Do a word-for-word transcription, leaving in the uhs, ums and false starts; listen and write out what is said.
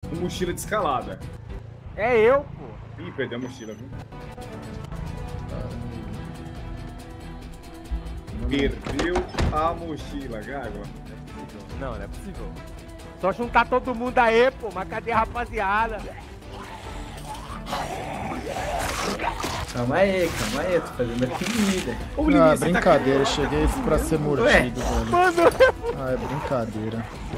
com mochila de escalada. É eu, pô. Ih, perdeu a mochila, viu? Perdeu a mochila, Gago. Não, não é possível. Só juntar todo mundo aí, pô. Mas cadê a rapaziada? Calma aí, calma aí, eu tô fazendo a comida. Ah, brincadeira, cheguei pra ser mordido, velho. Mano, Ah, é brincadeira.